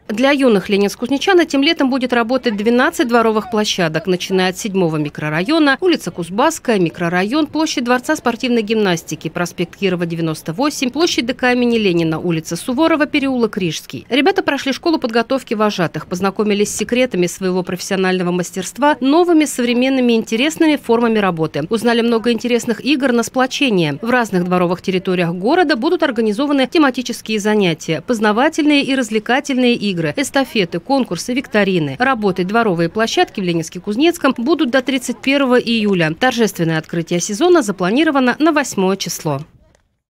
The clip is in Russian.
Для юных ленинск-кузнечан этим летом будет работать 12 дворовых площадок, начиная от 7-го микрорайона, улица Кузбасская, микрорайон, площадь Дворца спортивной гимнастики, проспект Кирова, 98, площадь ДК имени Ленина, улица Суворова, переулок Рижский. Ребята прошли школу подготовки вожатых, познакомились с секретами своего профессионального мастерства, новыми, современными, интересными формами работы. Узнали много интересных игр на сплочение. В разных дворовых территориях города будут организованы тематические занятия, познавательные и развлекательные игры, эстафеты, конкурсы, викторины. Работать дворовые площадки в Ленинске-Кузнецком будут до 31 июля. Торжественное открытие сезона запланировано на 8 число.